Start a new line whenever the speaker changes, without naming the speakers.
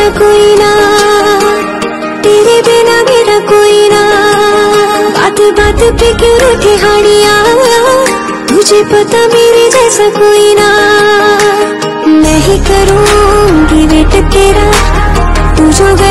कोई ना, तेरे बिना मेरा कोई ना। बात बात पे क्यों रूठी हाड़ियाँ, मुझे पता मेरे जैसा कोई ना। मैं ही करूँगी वेट तेरा, तू जो